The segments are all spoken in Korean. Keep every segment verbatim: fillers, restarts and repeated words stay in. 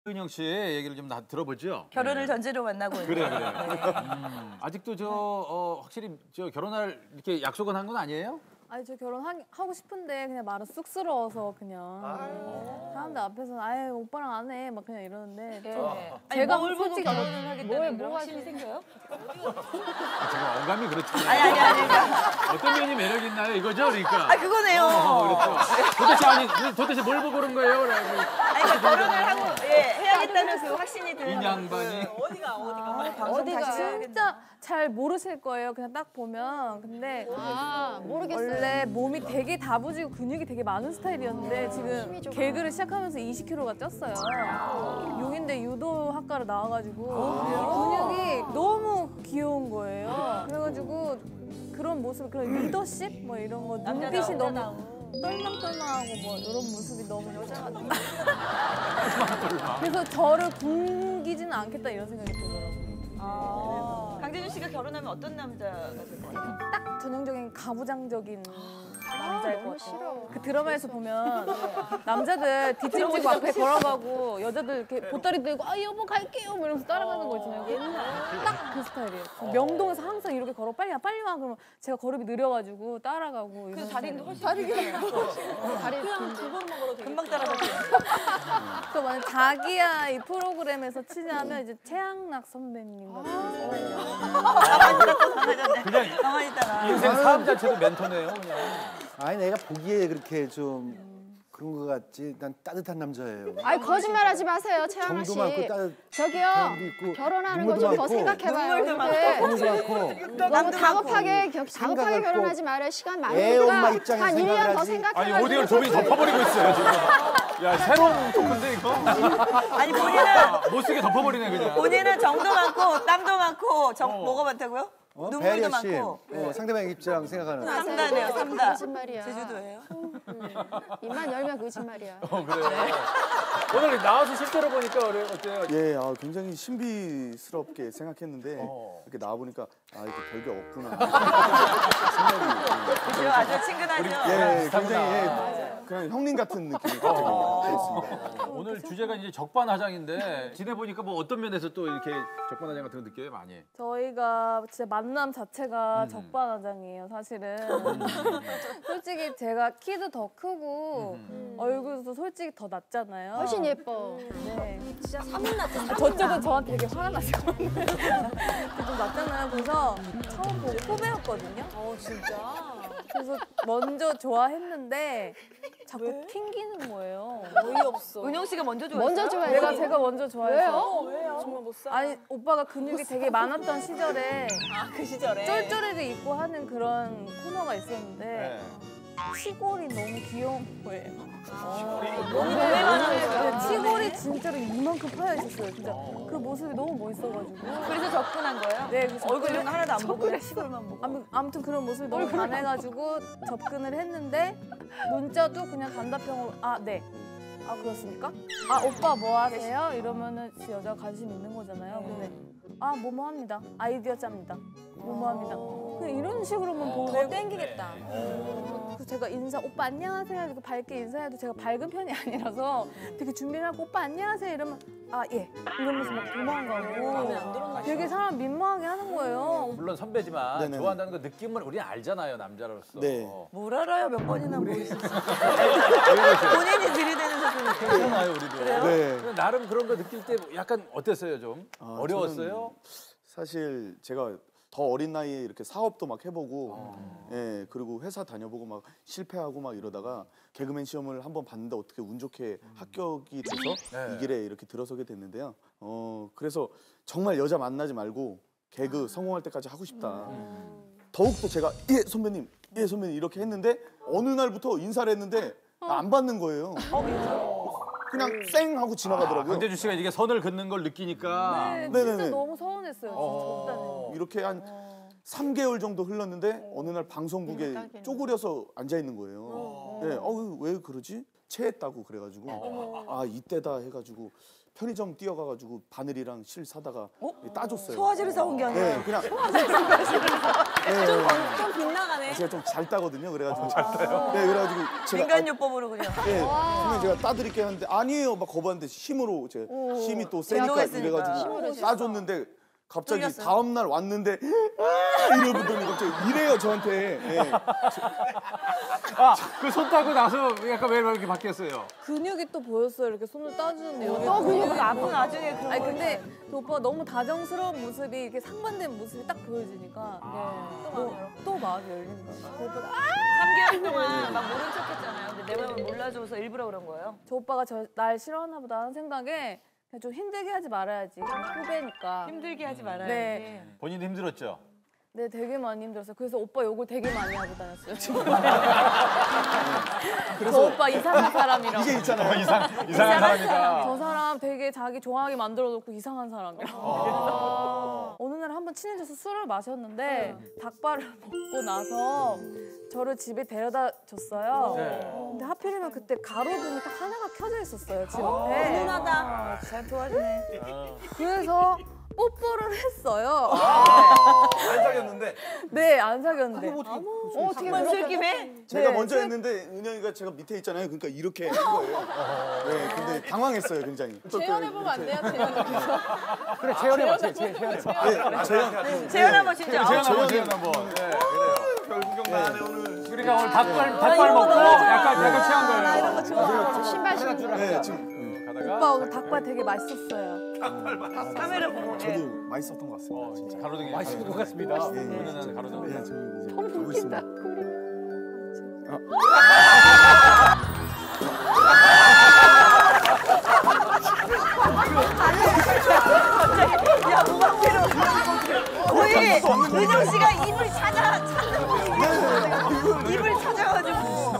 은영 씨 얘기를 좀 다 들어보죠. 결혼을 전제로 만나고 있는. 그래 그래. 음, 아직도 저 어, 확실히 저 결혼할 이렇게 약속은 한 건 아니에요? 아니 저 결혼하고 싶은데 그냥 말은 쑥스러워서 그냥 사람들 앞에서는 아예 오빠랑 안 해 막 그냥 이러는데 네. 좀 아니, 제가 뭘 보고 솔직히 결혼을 하겠다는 뭘 그런 뭐 확신이 생겨요? 아, 지금 어감이 그렇잖아요. 아니 아니 아니. 그러니까. 어떤 면이 매력 있나요? 이거죠, 그러니까. 아 그거네요. 어, 그렇죠. 도대체 아니 도대체 뭘 보고 그런 거예요? 라고. 아니 그러니까 결혼을 하고 예, 해야겠다는 그 확신이 드는 이 양반이. 그 어디가 어디가 아, 방송 어디가 다시 해야겠네. 진짜 잘 모르실 거예요. 그냥 딱 보면. 근데 아, 모르겠어요. 원래 몸이 되게 다부지고 근육이 되게 많은 스타일이었는데 지금 힘이 좀 개그를 시작하면서 이십 킬로그램가 쪘어요. 용인대 유도학과를 나와가지고 근육이 너무 귀여운 거예요. 그래가지고 그런 모습, 그런 리더십 뭐 이런 거 눈빛이 너무 똘망똘망하고 뭐 이런 모습이 너무 여자가 그래서 저를 굶기지는 않겠다 이런 생각이 들더라고요. 아, 강재준 씨가 결혼하면 어떤 남자가 될 것 같아요? 딱 전형적인 가부장적인 남자일 것 같아요. 싫어. 그 드라마에서 보면 남자들 뒷짐지고 앞에 걸어가고 여자들 이렇게 보따리 들고 아 여보 갈게요 뭐 이러면서 따라가는 거 있잖아요. 딱 그 스타일이에요. 명동에서 항상 이렇게 걸어 빨리 와 빨리 와 그러면 제가 걸음이 느려가지고 따라가고 이런 그 다리도 훨씬 다리 길어요. 다리 두번 먹어도 금방 따라가죠. 그 만약 자기야 이 프로그램에서 치자면 이제 최양락 선배님 같은 스타일이에요. 그냥 가만히 있다가. 인생 삶 자체도 멘토네요, 그냥. 아니 내가 보기에 그렇게 좀 그런 것 같지. 난 따뜻한 남자예요. 아이 거짓말하지 마세요, 최양아 씨. 정도 많고 따뜻. 저기요, 사람도 있고, 결혼하는 거 눈물도 좀 더 많고, 생각해봐요. 눈물도 이렇게 정도 많고. 너무 다급하게 겨- 생각을 다급하게 꼭 결혼하지 말아요. 시간 애 엄마 많으니까 입장에서 한 일 년 생각을 더 하지. 생각해가지고. 아니 오디오를 조민이 덮어버리고 있어요 지금. 야 새로운 토크인데 이거. 아니 본인은 아, 못 쓰게 덮어버리네 그냥. 본인은 정도 많고 땀도 많고 정 어. 뭐가 많다고요? 어? 눈물도 배려 씨, 많고. 어, 상대방 입장 생각하는. 삼다네요, 삼다. 거짓말이야. 제주도예요? 입만 열면 거짓말이야. 어 그래요. 오늘 나와서 실제로 보니까 어려- 어때요? 예, 아, 굉장히 신비스럽게 생각했는데 어. 이렇게 나와 보니까 아 이렇게 별게 없구나. 그죠? 아주 친근하죠? 예, 굉장히 예, 그냥 형님 같은 느낌이 어. 들었습니다. 오늘 주제가 이제 적반하장인데 지내 보니까 뭐 어떤 면에서 또 이렇게 적반하장 같은 거 느껴요 많이. 저희가 진짜 만남 자체가 음. 적반하장이에요, 사실은. 솔직히 제가 키도 더 크고 음. 얼굴도 솔직히 더 낫잖아요. 훨씬 예뻐. 네. 진짜 사문 났죠. 아, 저쪽은 저한테 되게 화가 나시거든요. 좀 낫잖아요. 그래서 처음 보고 후배였거든요. 어 진짜? 그래서 먼저 좋아했는데 자꾸 튕기는 거예요. 어이없어. 은영 씨가 먼저 좋아했어요? 먼저 좋아해요. 내가 제가 먼저 좋아해서. 왜요? 정말 못 살아. 아니 오빠가 근육이 되게 많았던 시절에 아그 시절에. 쫄쫄이를 입고 하는 그런 코너가 있었는데 네. 치골이 너무 귀여운 거예요. 몸이 너무 많아요. 근데 치골이 진짜로 이만큼 파여 있었어요. 진짜 그 모습이 너무 멋있어가지고. 그래서 접근한 거예요? 네, 그래서 얼굴 이런 접근을- 거 하나도 안 보고 그냥 시골만 보고. 아무- 아무튼 그런 모습이 너무 반해가지고 접근을 했는데 문자도 그냥 단답형으로 아 네. 아 그렇습니까? 아 오빠 뭐 하세요? 이러면은 그 여자가 관심 있는 거잖아요. 근데 아 뭐뭐 합니다. 아이디어 짭니다. 뭐뭐 합니다. 그냥 이런 식으로만 보고 더 땡기겠다. 그래서 제가 인사 오빠 안녕하세요 이렇게 밝게 인사해도 제가 밝은 편이 아니라서 되게 준비를 하고 오빠 안녕하세요 이러면 아 예 이러면서 막 도망가고 되게 사람 민망하게 하는 거예요. 물론 선배지만 네네네. 좋아한다는 그 느낌을 우리는 알잖아요 남자로서. 네. 뭘 알아요? 몇 번이나 보이시죠? 본인이 들이대는 소리. 괜찮아요 우리도. 네. 근데 나름 그런 거 느낄 때 약간 어땠어요 좀? 아, 어려웠어요? 저는 사실 제가 더 어린 나이에 이렇게 사업도 막 해보고, 어. 예 그리고 회사 다녀보고 막 실패하고 막 이러다가 개그맨 시험을 한번 봤는데 어떻게 운 좋게 합격이 돼서 네. 이 길에 이렇게 들어서게 됐는데요. 어 그래서 정말 여자 만나지 말고 개그 성공할 때까지 하고 싶다. 더욱더 제가 예 선배님, 예 선배님 이렇게 했는데 어느 날부터 인사를 했는데 안 받는 거예요. 그냥 쌩 하고 지나가더라고요. 강재준 씨가 이게 선을 긋는 걸 느끼니까. 네, 네네네. 진짜 너무 서운했어요. 진짜 없다는. 이렇게 한 삼 개월 정도 흘렀는데 어느 날 방송국에 쪼그려서 앉아 있는 거예요. 네, 어, 왜 그러지? 체했다고 그래가지고 아 이때다 해가지고 편의점 뛰어가가지고 바늘이랑 실 사다가 따줬어요. 소화제를 사온 게 아니라 네, 그냥 좀, 네, 건- 좀 빗나가네. 제가 좀 잘 따거든요. 그래가지고 잘 따요. 네, 그래가지고 제가 민간요법으로 그냥. 네, 선생님 제가 따드릴게 하는데 아니에요 막 거부하는데 힘으로 제 힘이 또 세니까 운동했으니까. 이래가지고 힘으로 따줬는데 갑자기 뚫렸어요? 다음 날 왔는데 아! 이러더니 갑자기 이래요 저한테. 예. 아, 그 손 따고 나서 약간 왜 이렇게 바뀌었어요? 근육이 또 보였어요. 이렇게 손을 따주는데 여기 또 근육이 근육이 아프 보여. 나중에 그런 아니 거. 근데 그 오빠가 너무 다정스러운 모습이 이렇게 상반된 모습이 딱 보여지니까 네. 또, 또 마음이 열리는 거예요. 그 오빠가 아! 삼 개월 동안 막 모른 척했잖아요. 근데 내 마음을 몰라줘서 일부러 그런 거예요. 저 오빠가 저, 날 싫어하나 보다 하는 생각에 그냥 좀 힘들게 하지 말아야지. 후배니까. 힘들게 하지 말아야지. 네. 본인도 힘들었죠? 네, 되게 많이 힘들었어요. 그래서 오빠 욕을 되게 많이 하고 다녔어요. 저 오빠 이상한 사람이라고. 이게 있잖아요. 이상, 이상한 사람이다. 저 사람 되게 자기 좋아하게 만들어놓고 이상한 사람이라고. 어느 날 한번 친해져서 술을 마셨는데 닭발을 먹고 나서 저를 집에 데려다 줬어요. 근데 하필이면 그때 가로등이 딱 하나가 켜져 있었어요, 집 앞에. 훈훈하다. 잘 도와주네. 그래서 뽀뽀를 했어요. 안 사귀었는데. 네, 안 사귀었는데. 어, 어떻게 술김에? 제가 네, 먼저 술- 했는데 은영이가 제가 밑에 있잖아요. 그러니까 이렇게 한 거예요. 네, 근데 당황했어요 굉장히. 재연해보면 안 돼요, 재연해서. 그래, 재현해봐, 재- 재- 재현해봐. 네, 재현. 재현 한번 진짜. 재현 아우, 한번, 재현이- 재현 한번. 네, 그래요. 결국경 나네 오늘. 그러니까 오늘 닭발, 닭발 먹고 약간, 약간 취한 거예요. 나 이런 거 좋아. 신발 신고. 네, 지금 가다가. 오빠 오늘 닭발 되게 맛있었어요. 카메라 보고. 예. 저도 맛있었던 것 같습니다. 어, 진짜 가로등이 맛있는 것 같습니다. 은은한 가로등. 네, 저는 이제 가고 있습니다. 야, 무방비로. 거의 은영 씨가 입을 찾아, 찾는 모습이 입을 찾아가지고.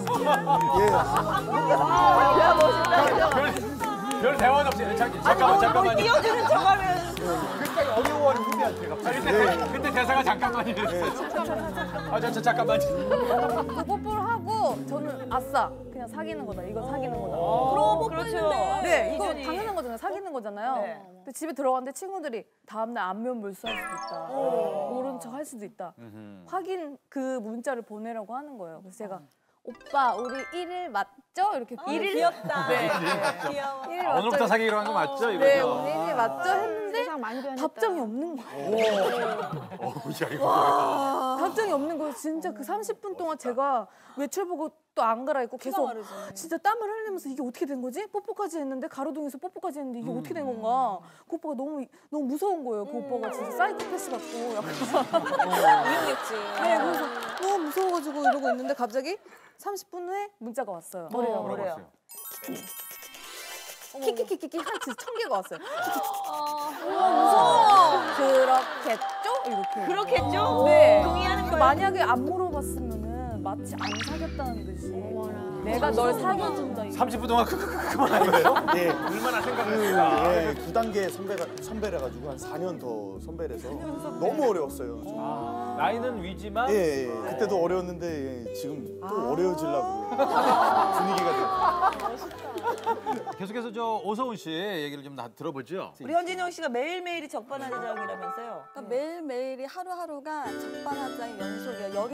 야, 멋있다. 별 대화도 없이. 잠- 아니, 잠깐만, 뭐, 뭐 잠깐만요. 띄워주는 저 화면. 굉장히 어려워하는 후배한테 갑자기. 그때, 그때 대사가 잠깐만이래요. 아, 저, 저 잠깐만. 그 뽀뽀를 하고 저는 아싸 그냥 사귀는 거다. 이건 사귀는 거다. 그럼 그렇죠. 네, 이거 이준이. 당연한 거잖아요. 사귀는 거잖아요. 네. 근데 집에 들어갔는데 친구들이 다음날 안면 몰수할 수도 있다. 모른 척 할 수도 있다. 확인 그 문자를 보내라고 하는 거예요. 그래서 제가 오빠 우리 일 일 맞죠? 이렇게 일일 귀엽다. 네. 귀여워. 일 일 아, 오늘부터 맞죠? 사귀기로 한 거 맞죠? 이거죠? 네, 우리 일 일 맞죠? 했는데 세상 많이 변했다. 답장이 없는 거예요. 어우, 야, 이거. 답장이 없는 거예요. 진짜 그 삼십 분 동안 제가 외출 보고 또 안 갈아입고 계속 진짜 땀을 흘리면서 이게 어떻게 된 거지? 뽀뽀까지 했는데 가로등에서 뽀뽀까지 했는데 이게 어떻게 된 건가? 그 오빠가 너무 너무 무서운 거예요. 그 오빠가 진짜 사이코패스 같고 약간 우연했지. 네, 그래서 너무 무서워가지고 이러고 있는데 갑자기 삼십 분 후에 문자가 왔어요. 뭐래요, 뭐라고 뭐래요? 했어요? 키키키키키 한 천 개가 왔어요. 무서워. 그렇겠죠? 이렇게. 그렇겠죠? 네. 동의하는 그 거예요. 만약에 안 물어봤으면은 마치 안 사귀었다는 듯이 내가 널 사귀어준다. 이거. 삼십 분 동안 그만한 거예요? 네. 얼마나 생각을 그, 했을까? 예, 구 단계 선배가 선배라 가지고 한 사 년 더 선배라서 너무 어려웠어요. 좀. 아, 나이는 위지만 예, 예, 그때도 어려웠는데 예, 지금 또 어려워지려고 분위기가 좀. 계속해서 저 오서훈 씨 얘기를 좀 다 들어보죠. 우리 현진영 씨가 매일매일이 적반하장이라면서요? 그러니까 매일매일이 하루하루가 적반하장의 연속이에요. 여기